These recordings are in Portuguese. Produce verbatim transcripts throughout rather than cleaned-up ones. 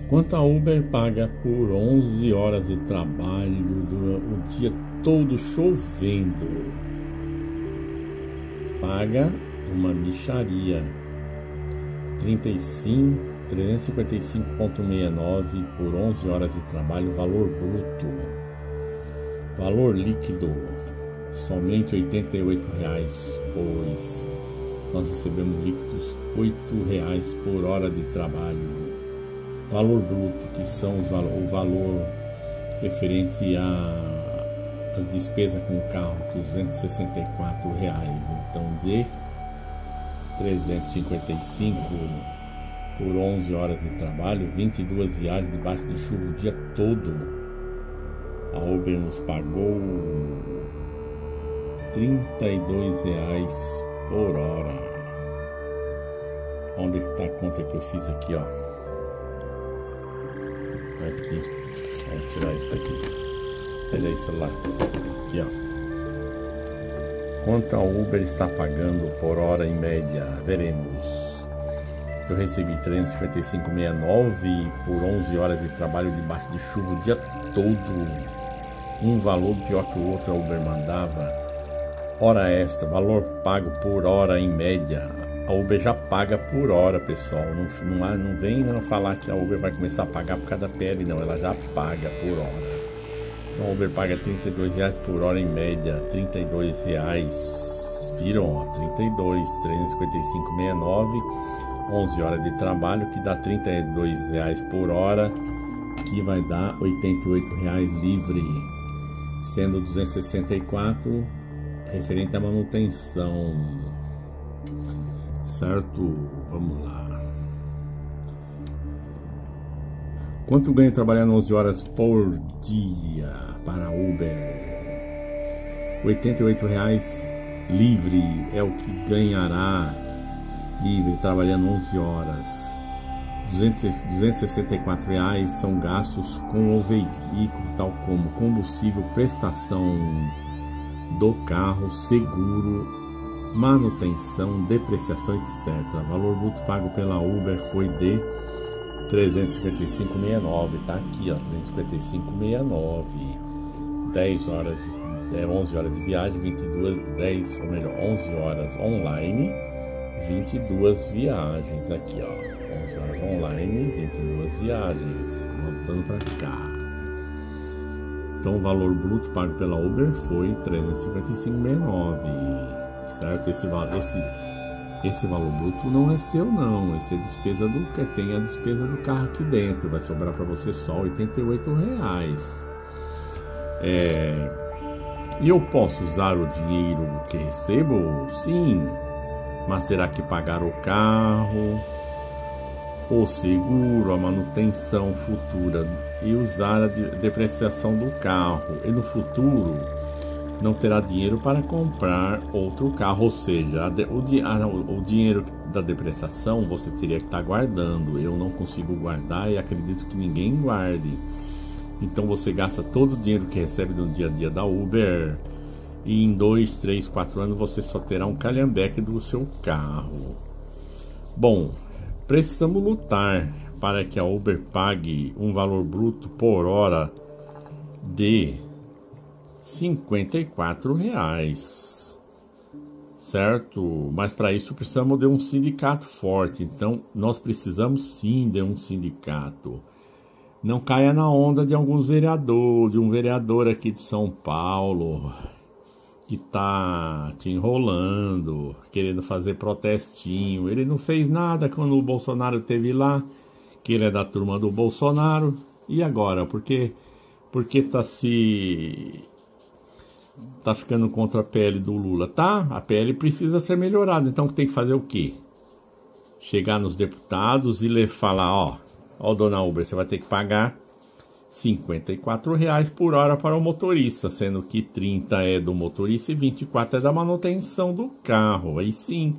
Quanto a Uber paga por onze horas de trabalho durante o dia todo chovendo? Paga uma mixaria. trinta e cinco, trezentos e cinquenta e cinco vírgula sessenta e nove por onze horas de trabalho, valor bruto. Valor líquido, somente oitenta e oito reais, pois nós recebemos líquidos oito reais por hora de trabalho. Valor bruto, que são os valo, o valor referente a, a despesa com o carro, duzentos e sessenta e quatro reais. Então, de trezentos e cinquenta e cinco por onze horas de trabalho, vinte e duas viagens debaixo de chuva o dia todo. A Uber nos pagou trinta e dois reais por hora. Onde está a conta que eu fiz aqui, ó? Aqui, vamos tirar isso daqui. Pega aí, celular. Aqui, ó. Quanto a Uber está pagando por hora em média? Veremos. Eu recebi trezentos e cinquenta e cinco vírgula sessenta e nove por onze horas de trabalho debaixo de chuva o dia todo. Um valor pior que o outro a Uber mandava. Hora extra, valor pago por hora em média. A Uber já paga por hora, pessoal. Não, não, não vem não falar que a Uber vai começar a pagar por cada P L, não. Ela já paga por hora. Então a Uber paga trinta e dois reais por hora em média. trinta e dois reais. Viram? Ó, trinta e dois, trezentos e cinquenta e cinco vírgula sessenta e nove. onze horas de trabalho, que dá trinta e dois reais por hora, que vai dar oitenta e oito reais livre. Sendo duzentos e sessenta e quatro referente à manutenção. Certo? Vamos lá. Quanto ganha trabalhando onze horas por dia para Uber? oitenta e oito reais livre é o que ganhará livre trabalhando onze horas. duzentos, duzentos e sessenta e quatro reais são gastos com o veículo, tal como combustível, prestação do carro, seguro, manutenção, depreciação, etcétera. Valor bruto pago pela Uber foi de trezentos e cinquenta e cinco vírgula sessenta e nove. Tá aqui, ó, trezentos e cinquenta e cinco vírgula sessenta e nove. dez horas, onze horas de viagem, vinte e duas, dez, ou melhor, onze horas online, vinte e duas viagens aqui, ó. onze horas online, vinte e duas viagens. Voltando para cá. Então o valor bruto pago pela Uber foi trezentos e cinquenta e cinco vírgula sessenta e nove. Certo? Esse, esse, esse valor bruto não é seu, não. Esse é despesa do que tem a despesa do carro aqui dentro. Vai sobrar para você só oitenta e oito reais. É, e eu posso usar o dinheiro que recebo? Sim. Mas terá que pagar o carro, o seguro, a manutenção futura e usar a depreciação do carro. E no futuro não terá dinheiro para comprar outro carro, ou seja, o, o, o dinheiro da depreciação você teria que estar guardando. Eu não consigo guardar e acredito que ninguém guarde. Então você gasta todo o dinheiro que recebe no dia a dia da Uber e em dois, três, quatro anos você só terá um calhambeque do seu carro. Bom, precisamos lutar para que a Uber pague um valor bruto por hora de cinquenta e quatro reais, certo? Mas para isso precisamos de um sindicato forte. Então nós precisamos sim de um sindicato. Não caia na onda de alguns vereadores, de um vereador aqui de São Paulo que tá te enrolando, querendo fazer protestinho. Ele não fez nada quando o Bolsonaro esteve lá, que ele é da turma do Bolsonaro. E agora? Porque porque tá se tá ficando contra a P L do Lula, tá? A P L precisa ser melhorada, então tem que fazer o quê? Chegar nos deputados e lhe falar, ó, ó, dona Uber, você vai ter que pagar cinquenta e quatro reais por hora para o motorista, sendo que trinta é do motorista e vinte e quatro é da manutenção do carro. Aí sim,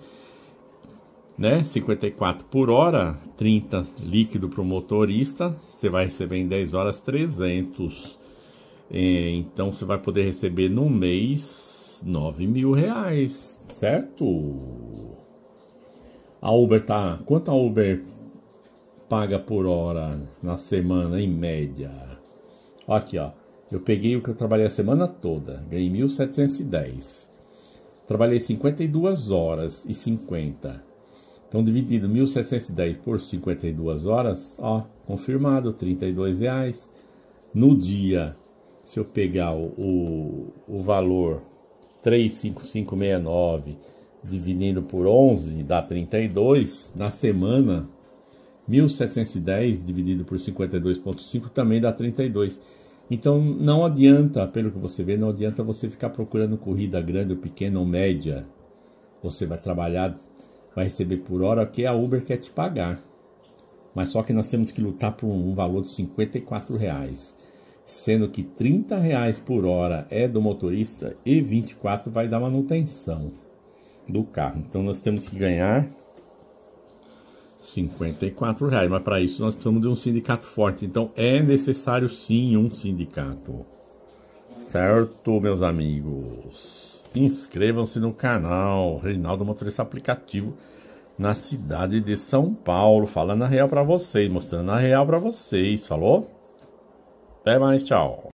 né? cinquenta e quatro por hora, trinta líquido para o motorista, você vai receber em dez horas trezentos. Então você vai poder receber no mês nove mil reais, certo? A Uber tá... Quanto a Uber paga por hora na semana, em média? Aqui, ó. Eu peguei o que eu trabalhei a semana toda. Ganhei mil setecentos e dez. Trabalhei cinquenta e duas horas e cinquenta. Então, dividido mil setecentos e dez por cinquenta e duas horas, ó, confirmado, trinta e dois reais. No dia, se eu pegar o, o, o valor três mil quinhentos e sessenta e nove dividindo por onze, dá trinta e dois. Na semana, mil setecentos e dez dividido por cinquenta e dois vírgula cinco também dá trinta e dois. Então, não adianta, pelo que você vê, não adianta você ficar procurando corrida grande ou pequena ou média. Você vai trabalhar, vai receber por hora o que a Uber quer te pagar. Mas só que nós temos que lutar por um valor de cinquenta e quatro reais. Sendo que trinta reais por hora é do motorista e vinte e quatro vai dar manutenção do carro. Então, nós temos que ganhar cinquenta e quatro reais, mas para isso nós precisamos de um sindicato forte. Então é necessário sim um sindicato, certo, meus amigos? Inscrevam-se no canal Reinaldo Motorista Aplicativo, na cidade de São Paulo, falando a real para vocês, mostrando a real para vocês, falou? Até mais, tchau.